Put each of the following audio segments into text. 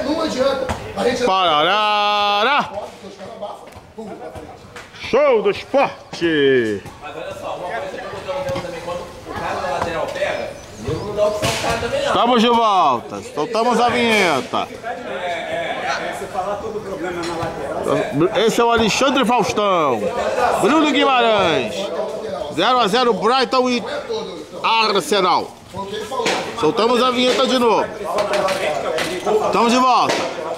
não adianta. A gente... Parará! Show do esporte! Mas olha só, uma coisa que eu tô vendo também, quando o cara da lateral pega, não dá opção pro cara também não. Estamos de volta, soltamos a vinheta. Você falar todo o problema na lateral. Esse é o Alexandre Faustão. Bruno Guimarães. 0 a 0 Brighton e Arsenal. Soltamos a vinheta de novo. Estamos de volta.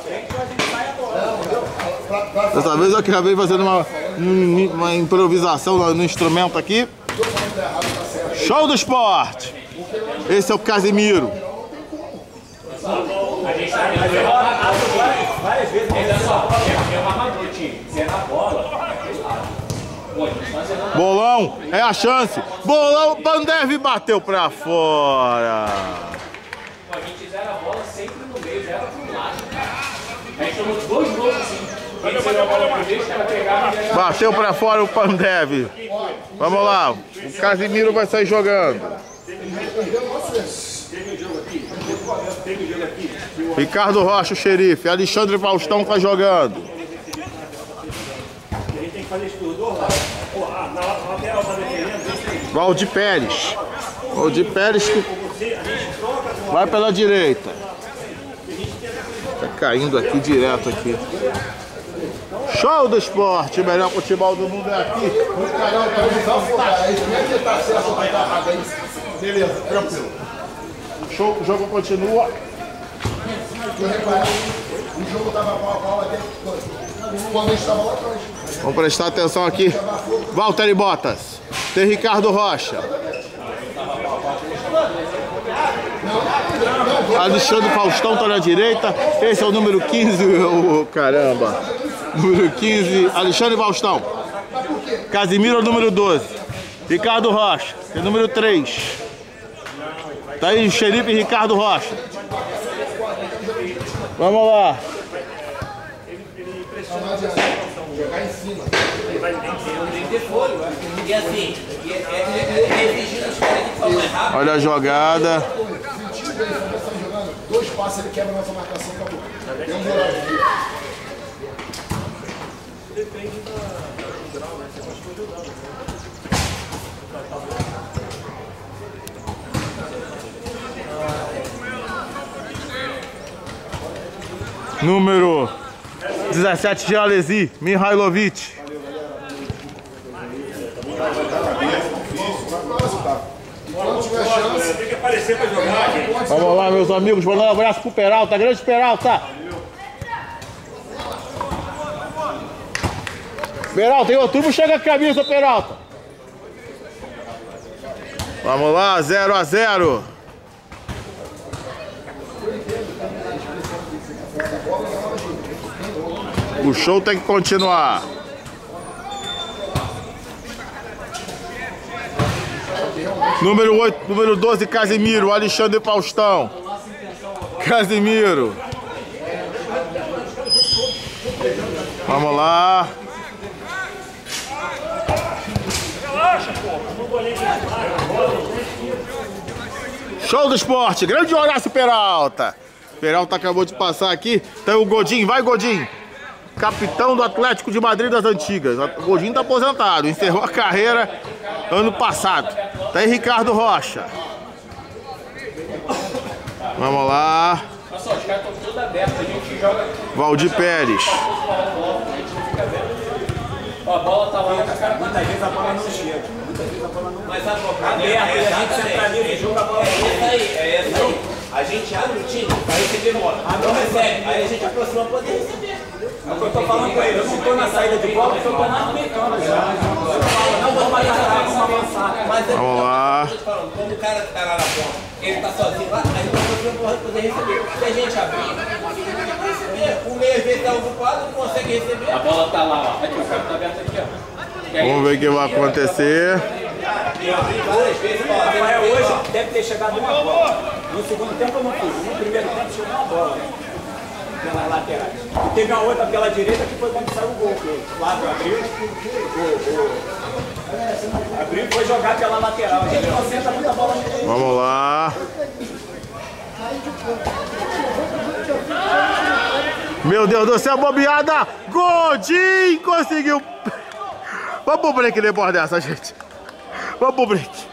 Dessa vez eu acabei fazendo uma improvisação no instrumento aqui. Show do esporte. Esse é o Casimiro. A gente tá várias vezes. É uma armadura, time. Se é na bola. Bolão, é a chance. Bolão, Pandev bateu pra fora. A gente zera a bola sempre no meio, zera pro lado. A gente tomou 2 gols assim. Bateu pra fora o Pandev. Vamos lá, o Casimiro vai sair jogando. Ricardo Rocha, o xerife. Alexandre Faustão tá jogando. Valdir Pérez. Valdir Pérez que vai pela direita. Tá caindo aqui direto aqui. Show do esporte, o melhor futebol do mundo é aqui. O canal também vai focar. Aí como é que tá certo, vai dar errado aí? Beleza, tranquilo. O jogo continua. Eu reparar, o jogo tava pau a pau até quando a gente tava lá atrás. Vamos prestar atenção aqui. Valtteri Bottas. Tem Ricardo Rocha. Alexandre Faustão tá na direita. Esse é o número 15. Caramba. Número 15. Alexandre Faustão. Casimiro é o número 12. Ricardo Rocha. É o número 3. Tá aí o xerife Ricardo Rocha. Vamos lá. Jogar em cima. Tem que ter folho, porque assim, exigindo os caras que falam errado. Olha a jogada. Sentiu bem, quando nós estamos jogando, 2 passos ele quebra nossa marcação, acabou. Tem um horário aqui. Depende do grau, né? Você pode ajudar, né? Número 17 de Alesi, Mihailovic. Tem que aparecer pra jogar, gente. Vamos lá, meus amigos, mandar um abraço pro Peralta, grande Peralta. Peralta, em outubro chega a camisa, Peralta. Vamos lá, 0 a 0. O show tem que continuar. Número 8, número 12, Casimiro, Alexandre Faustão. Casimiro. Vamos lá. Show do esporte, grande Horácio Peralta. Peralta acabou de passar aqui. Então o Godinho, vai Godinho. Capitão do Atlético de Madrid das antigas. O Godinho tá aposentado, encerrou a carreira ano passado. Tá aí Ricardo Rocha. Vamos lá. Olha só, os caras estão todos abertos, a gente joga. Valdir Pérez. Ó, a bola tá lá, Muitas vezes a bola não chega. Muitas vezes a bola não. mas a bola Aberto, e a gente centraliza o jogo, a bola não chega. é essa aí. A gente abre o time pra receber bola. Não recebe, aí a gente aproxima pra poder receber. É o que eu tô falando com ele. Eu não tô na saída de bola, porque eu tô mais no mecânico já. Eu falo, não vou mais atacar, vamos avançar. Mas é Vamos lá. quando o cara tá lá na ponta, ele tá sozinho lá, aí ele aproxima pra poder receber. Se a gente abrir, não vai receber. O meio às vezes tá ocupado, não consegue receber. A bola tá lá, ó. Aqui, o cara tá aberto aqui, ó. Vamos ver o que vai acontecer. Várias vezes, Rafael hoje deve ter chegado uma bola. No segundo tempo eu não fui. No primeiro tempo chegou uma bola. Pelas laterais. E teve uma outra pela direita que foi quando saiu o gol. O Flávio abriu. Abriu e foi jogar pela lateral. A gente concentra muita bola no meio. Vamos lá. Meu Deus do céu, bobeada! Godinho conseguiu! Vamos pro break depois dessa, gente. Vamos pro break.